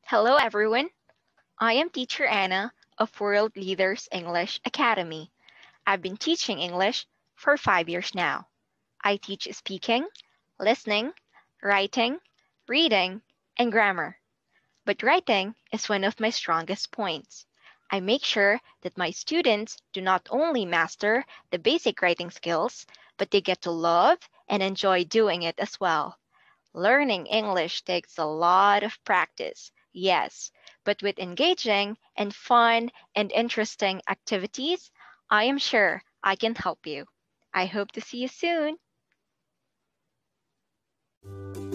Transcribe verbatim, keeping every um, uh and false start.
Hello, everyone. I am Teacher Anna of World Leaders English Academy. I've been teaching English for five years now. I teach speaking, listening, writing, reading, and grammar. But writing is one of my strongest points. I make sure that my students do not only master the basic writing skills, but they get to love and enjoy doing it as well. Learning English takes a lot of practice, yes, but with engaging and fun and interesting activities, I am sure I can help you. I hope to see you soon.